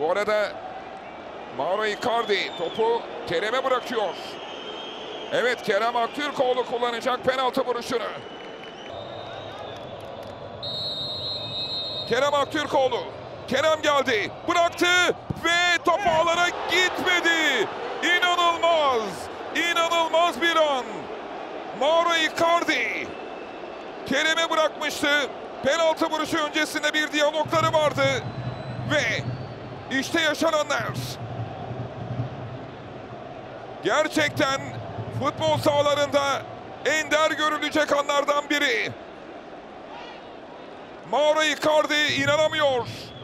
Bu arada Mauro Icardi topu Kerem'e bırakıyor. Evet, Kerem Aktürkoğlu kullanacak penaltı vuruşunu. Kerem Aktürkoğlu. Kerem geldi, bıraktı ve top ağlara gitmedi. İnanılmaz, inanılmaz bir an. Mauro Icardi Kerem'e bırakmıştı. Penaltı vuruşu öncesinde bir diyalogları vardı. Ve işte yaşananlar. Gerçekten futbol sahalarında ender görülecek anlardan biri. Mauro Icardi inanamıyor.